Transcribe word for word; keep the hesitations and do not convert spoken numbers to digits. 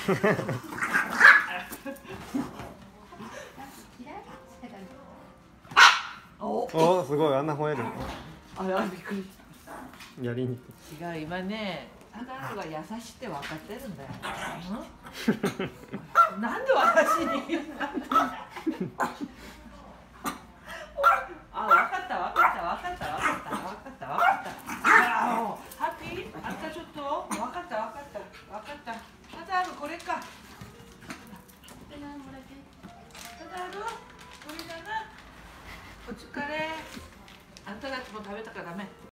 おお、すごい、あんな吠える。 あれ、あれびっくりした。 やりに違う、今ね、タダルが優しいって分かってるんだよ。なんで私に言うの？あ、分かった、分かった、分かった、分かった、分かった、分かった、分かった。ハッピー？あんたちょっと分かった、分かった、分かった。タダルこれか。タダルこれだな。お疲れ。あんたたちも食べたからダメ。